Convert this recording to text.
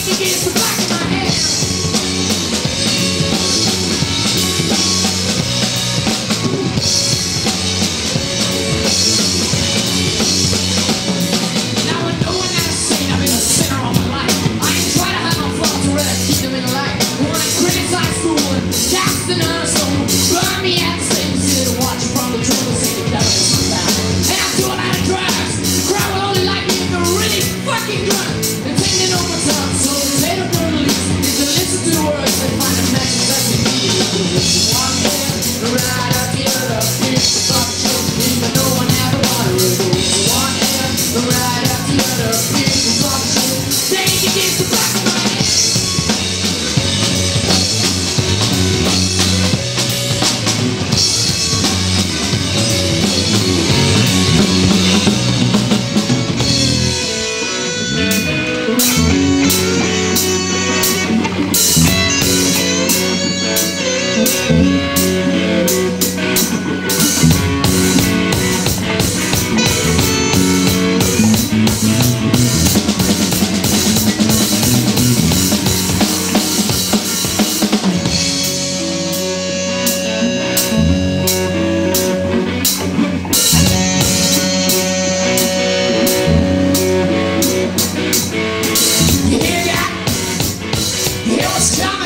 against the back of my head. Now I know when I've seen I've been a sinner all my life. I ain't try to hide my faults or rather keep them in light. When I criticize school and cast another stone, burn me at the same city to watch from the trouble, say the devil is my back. And I do a lot of drugs. The crowd will only like me if they're really fucking drunk. And taking over time, so they don't go to least. If they listen to the words, they find a message that they need. One hand, right up the other, here's the fuck joke, even no one ever wanted to go. One hand, right up the other, here's the fuck joke, they against the back of my head. You hear that? You hear what's coming?